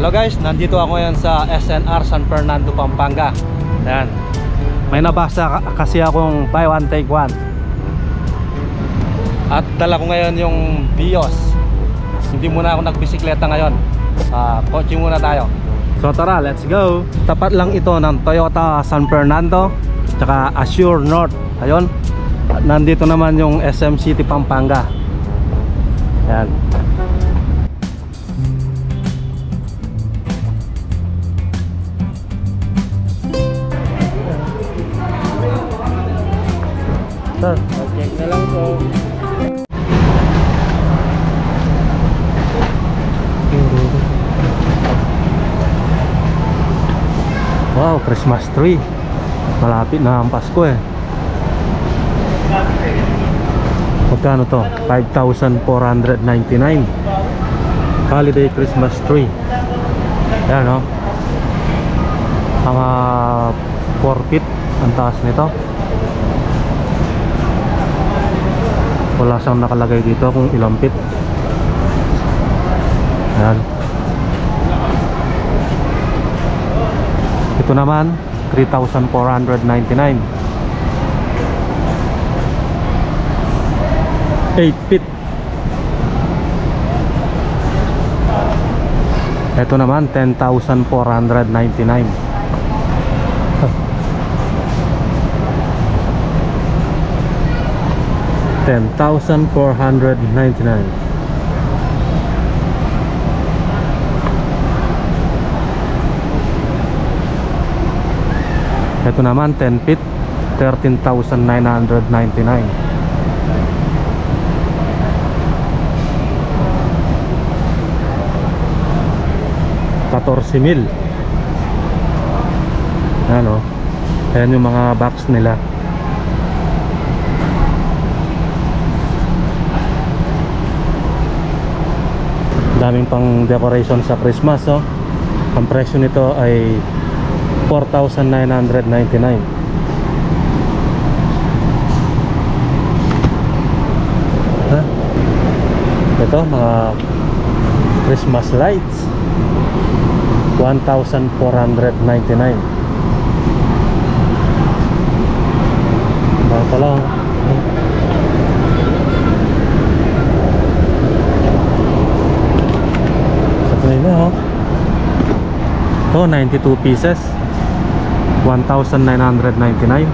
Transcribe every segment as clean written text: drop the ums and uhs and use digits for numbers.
Hello guys, nandito ako ngayon sa SNR San Fernando, Pampanga. Ayan. May nabasa kasi akong buy one take one. At dala ko ngayon yung Vios. Hindi muna ako nagbisikleta ngayon. Kotse muna tayo. So tara, let's go. Tapat lang ito ng Toyota San Fernando tsaka Assure North. Ayun. At nandito naman yung SM City Pampanga. Ayan. Sir, check na lang po. Wow, Christmas tree. Malapit na ang Pasko eh. Magkano to? 5,499. Holiday Christmas tree. Ayan o. Mga 4 feet ang taas nito. Wala siyang nakalagay dito kung ilang feet. Ayan. Ito naman 3,499. 8 feet. Ito naman 10,499. 10,499. Ito naman 10 feet, 13,999. $14,000. Ano? Ayan yung mga box nila. Daming pang decoration sa Christmas, oh. Ang presyo nito ay 4,999. Ito mga Christmas lights, 1,499. Bago pa lang. Oh, 92 pieces, 1,999.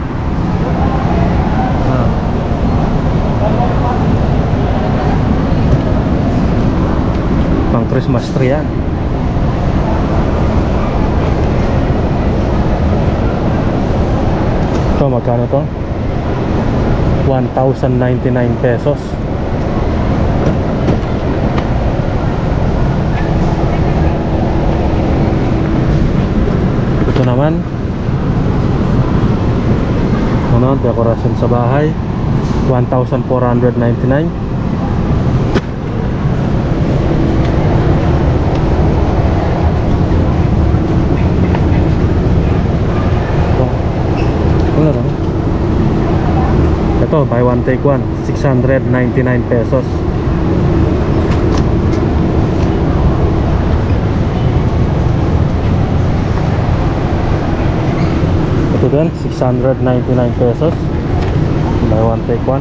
Pang Christmas tree yan. Ito magkano to? 1,099 pesos. Ito naman ano, dekorasyon sa bahay, 1,499. Ito buy one take one, 699 pesos. Ito din 699 pesos, buy one take one.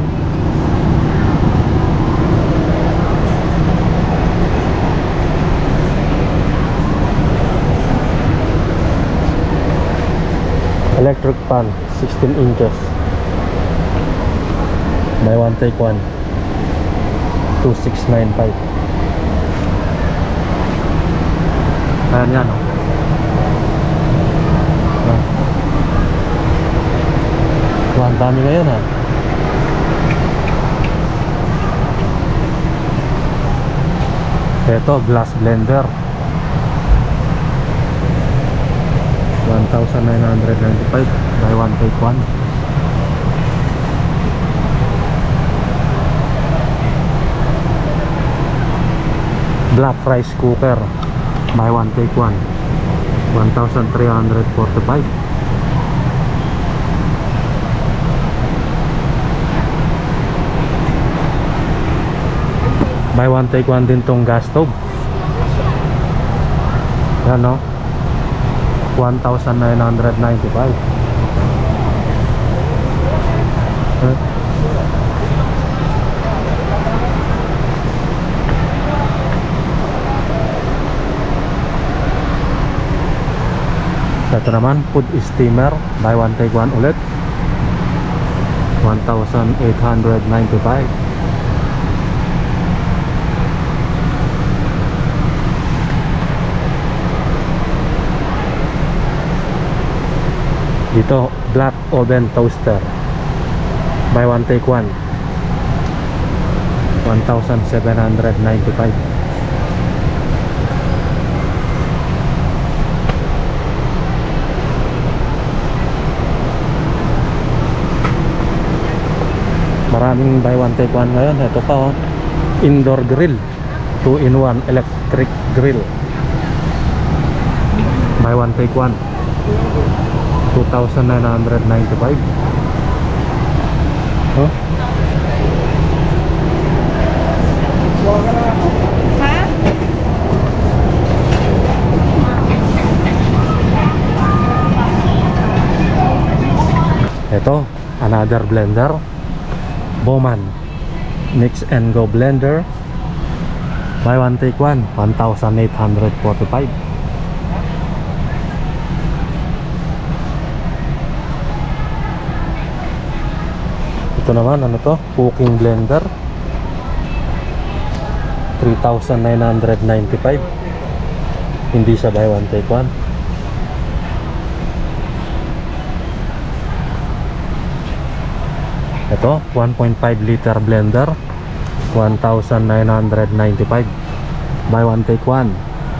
Electric fan 16 inches, buy one take one, 2,695. Ayan yan, oh. Ang dami ngayon, ha. Ito glass blender, 1,995, buy one take one. Black rice cooker, buy one take one, 1,345. Buy one take one din tong gas stove, Yan no, 1,995. Ito naman, food steamer, buy one take one ulit, 1,895. Dito, black oven toaster, buy one take one, 1,795. Maraming buy one take one ngayon. Ito pa oh, indoor grill, 2-in-1 electric grill, buy one take one, 2,995. Huh? Ito, another blender, Bowman Mix and Go blender, buy one take one, 1,845. Ito naman, ano to? Cooking blender, 3,995. Hindi siya buy one take one. Ito, 1.5 liter blender, 1,995. Buy one take one.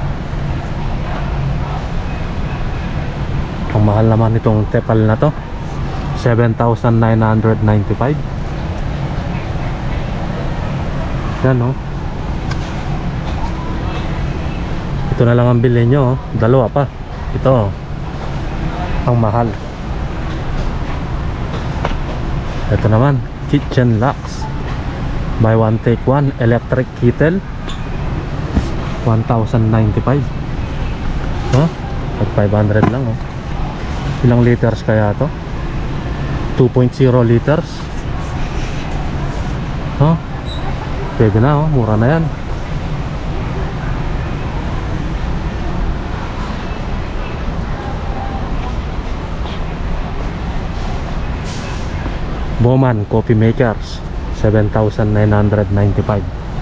Ang mahal naman itong tepal na to, 7,995. Yan no. Ito na lang ang bilhin nyo, dalawa pa. Ito ang mahal. Ito naman, kitchen locks, buy one take one electric kettle, 1,095. Huh? At 500 lang oh. Ilang liters kaya to? 2.0 liters. Huh? Pwede na oh, mura na yan. Bowman coffee makers, 7,995.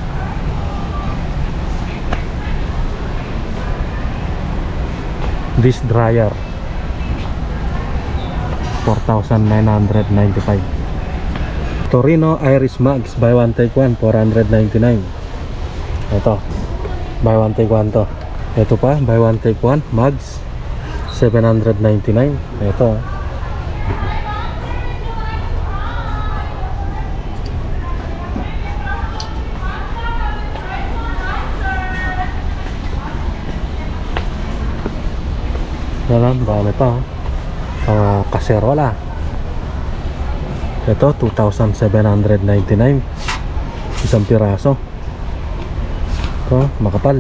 Dish dryer, 4,995. Torino Irish mugs, buy one take one, 499. Ito, buy one take one to. Ito pa, buy one take one mugs, 799. Ito yan, dami pa oh. Kaserola. Ito 2,799, isang piraso. Ito makapal.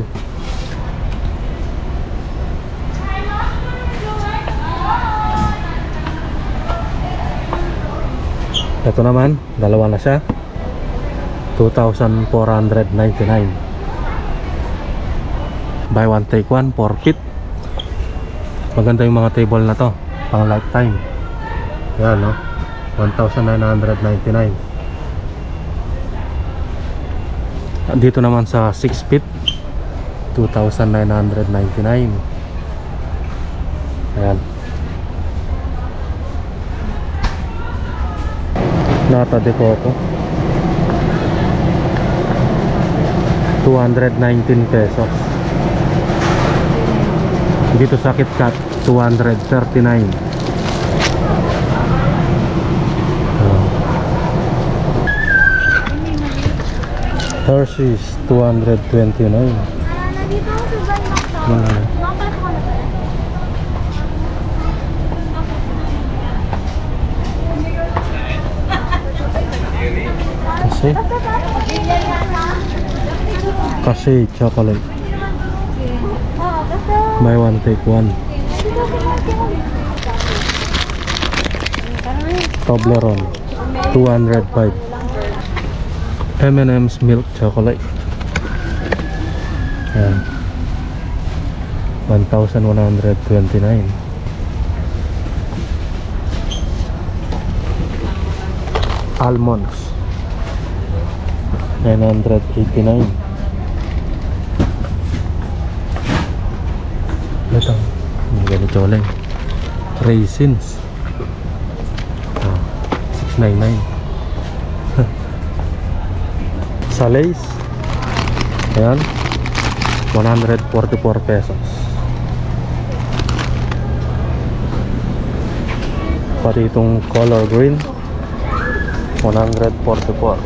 Ito naman, dalawa na siya, 2,499. Buy one take one, 4 feet. Maganda yung mga table na to, pang lifetime. Yan no, 1,999. Dito naman sa 6 feet, 2,999. Ayan. Nata de Coco, 219 pesos. Dito sa KitKat, 239. Hershey's, 229. Kasi chocolate. Buy one take one. Toblerone 205. M&M's milk chocolate. Ayan. 1,129. Almonds 989. Ito, hindi ganito lang. Raisins 699. Sa Lays, ayan, 144 pesos. Pati itong color green 144.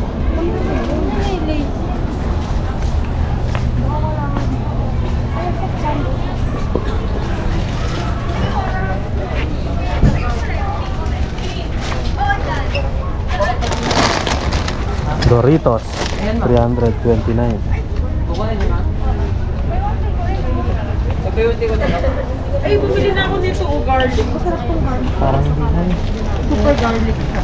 Doritos 329. Ay, bumili na ako nito o garlic. Masarap tong garlic. Parang hindi na. Super garlic siya.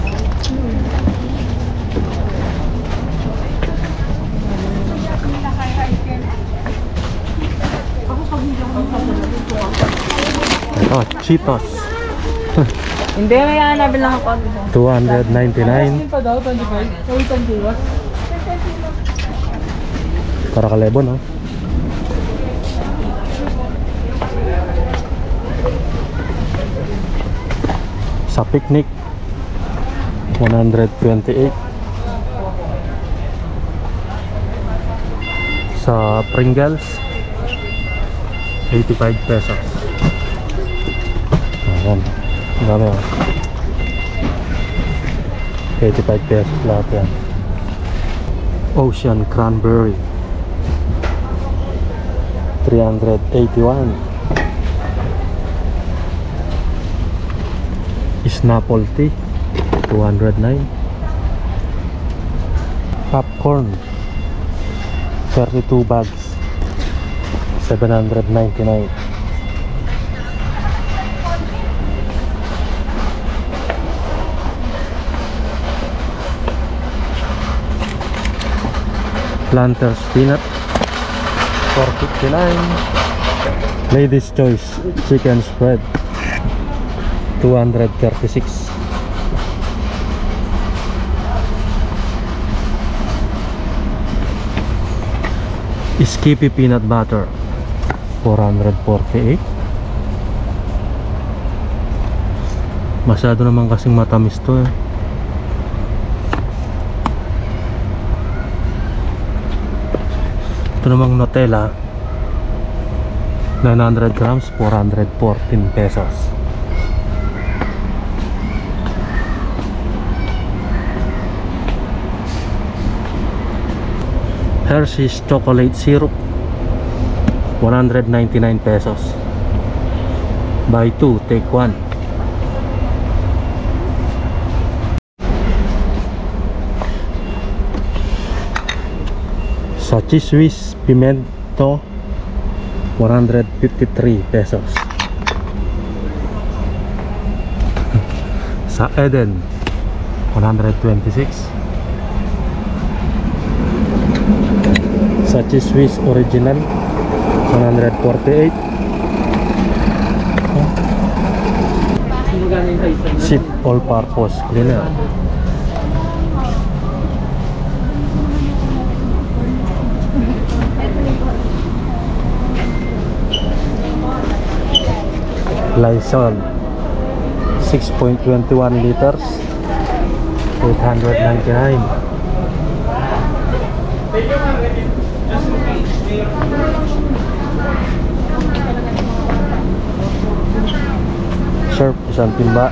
Oh, Cheetos. Hindi, may hanapin lang ako. 299. Pa daw, 25. Uy, 21. Para kalebo, no? Sa picnic 128. Sa Pringles 85 pesos. Ayan, dami, oh. 85 pesos lahat yan. Ocean Cranberry 381. Snapple Tea 209. Popcorn 32 bags 799. Planters peanut 459. Ladies Choice chicken spread 236. Skippy peanut butter 448. Masyado naman kasing matamis to, eh. Ito namang Nutella 900 grams 414 pesos. Hershey's chocolate syrup 199 pesos. Buy 2 take 1. Sa Cheese Whiz pimento 153 pesos. Sa Eden 126. Sa Cheese Whiz original 148. Sip all purpose cleaner Lysol 6.21 liters 899. Surf isang timba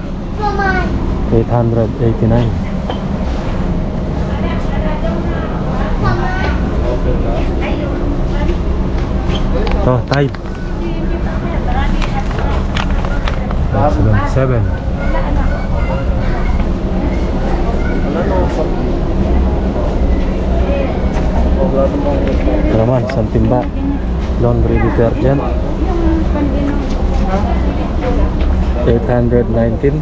889. Ito Tide 77. Ito naman isang timba laundry detergent 819.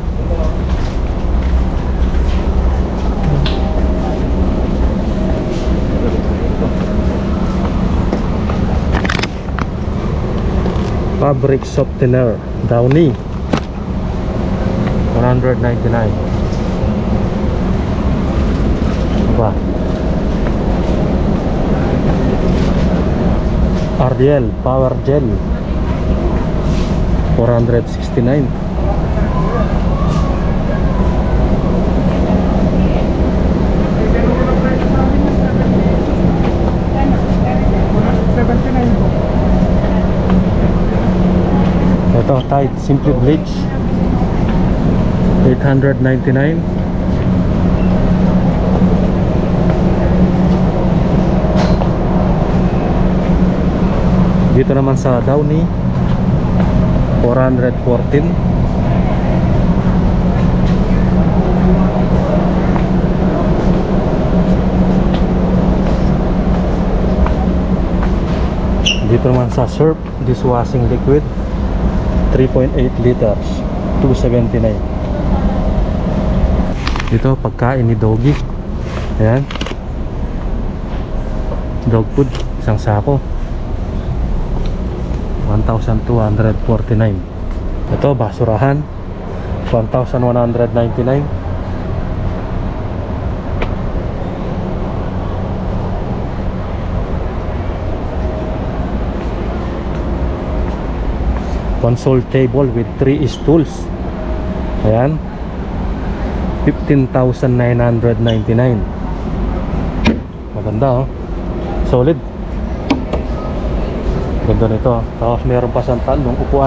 Fabric softener Downy 199. Apa? RDL Power Gel 469. Ito, Tide Simply Bleach 899. Dito naman sa Downy 414. Dito naman sa Surf Dishwashing Liquid 3.8 liters 279. Dito pagkain ni Doggy. Ayan, dog food, isang sako 1,249. Ito basurahan 1,199. Console table with 3 stools. Ayan, 15,999. Maganda, oh. Solid. Ganda nito. Tapos meron pa siyang talong upuan.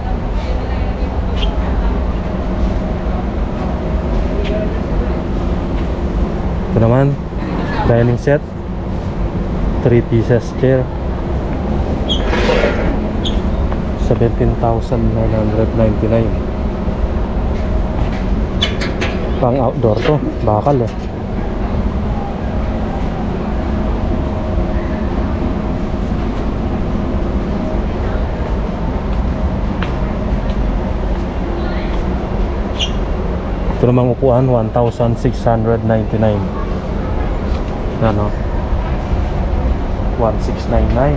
Ito naman dining set, 3 pieces chair, 17,999. Pang outdoor to, bakal eh. Ito namang upuan 1,699. Ano? 1,699.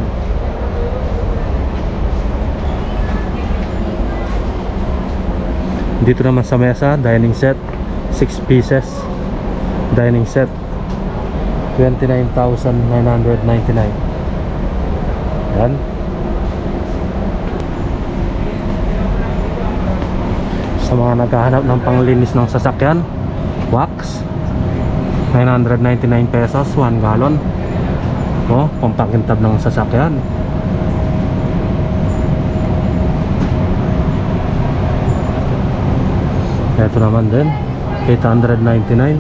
Dito naman sa mesa, dining set, 6 pieces dining set, 29,999. Yan. Sa mga naghahanap ng panglinis ng sasakyan, wax 999 pesos 1 galon. Oh, pampakintab ng sasakyan. Ito naman din 899.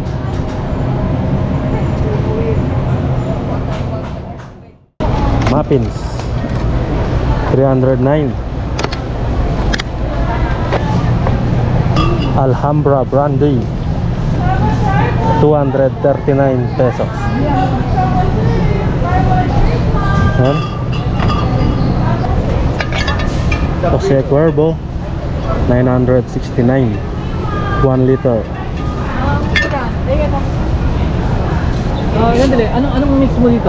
Muffins 309. Alhambra Brandy 239 pesos. Yan. Jose Cuervo 969 1 liter. Yan dali. Anong mix mo dito?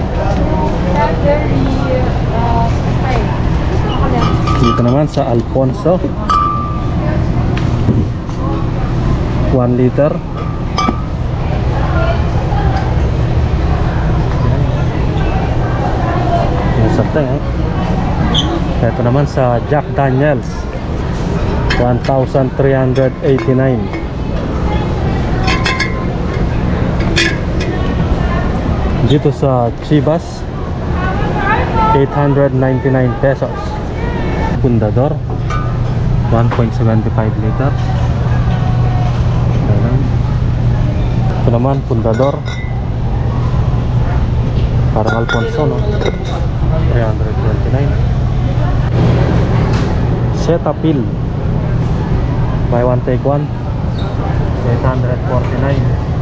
Dito naman sa Alfonso 1 liter. Yung sateng eh. Ito naman sa Jack Daniels 1,389. Dito sa Chivas 899 pesos. Fundador 1.75 liter. Ito naman Fundador, parang Alfonso, no? 329. Cetaphil buy one take one 849.